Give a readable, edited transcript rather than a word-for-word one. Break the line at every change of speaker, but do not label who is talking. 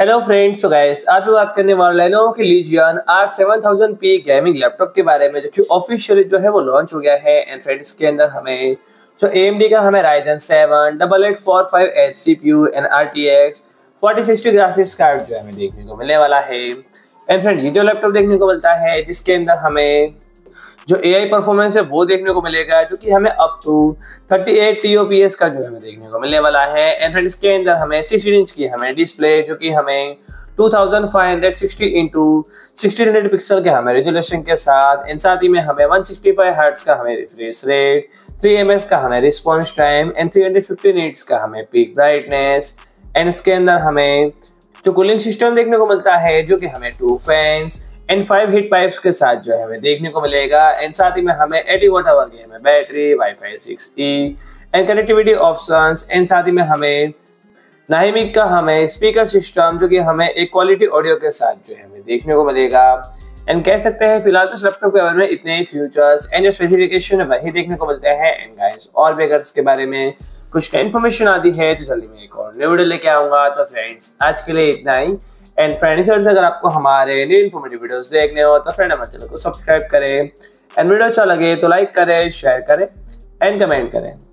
Hello friends, तो guys आज मैं बात करने वाला लेनोवो की लीजियन R7000P गेमिंग लैपटॉप के बारे में, जो कि ऑफिशियली जो है वो लॉन्च हो गया है। एंड फ्रेंड्स इसके अंदर हमें जो AMD का हमें Ryzen 7 8845H CPU and RTX 4060 graphics card जो है हमें देखने को मिलने वाला है। एंड फ्रेंड ये जो लैपटॉप देखने को मिलता है जिसके अंदर हमें जो AI परफॉर्मेंस है वो देखने को मिलेगा, जो कि हमें अप टू 38 TOPS का जो हमें देखने को मिलने वाला है। एंड फ्रेंड इसके अंदर हमें 16 इंच की हमें डिस्प्ले, जो कि हमें 2560 इंटू 1600 पिक्सल के हमें रेजोल्यूशन के साथ, एंड साथ ही में हमें 165 हर्ट्ज का हमें रिफ्रेश रेट, 3 ms का हमें रिस्पॉन्स टाइम एंड 350 निट्स का हमें पीक ब्राइटनेस। एंड इसके अंदर हमें जो कूलिंग सिस्टम देखने को मिलता है, जो कि हमें 2 फैंस एंड 5 हीट पाइप्स के साथ जो है हमें देखने को मिलेगा। एंड साथ ही में हमें 80 वाट आवर की हमें battery, WiFi 6E and connectivity options, and साथ ही में हमें नाइमिक का हमें स्पीकर सिस्टम, जो कि हमें एक क्वालिटी ऑडियो के साथ जो है हमें देखने को मिलेगा। एंड कह सकते हैं फिलहाल तो इस लैपटॉप के बारे में इतने ही फीचर्स एंड जो स्पेसिफिकेशन है वही देखने को मिलते हैं। एंड गाइस और भी अगर इसके बारे में कुछ इन्फॉर्मेशन आती है तो जल्दी मैं एक और नई वीडियो लेके आऊंगा। तो फ्रेंड्स आज के लिए इतना ही। एंड फ्रेंड्स अगर आपको हमारे नए इन्फॉर्मेटिव वीडियोस देखने हो तो फ्रेंड हमारे चैनल को सब्सक्राइब करें। एंड वीडियो अच्छा लगे तो लाइक करें, शेयर करें एंड कमेंट करें।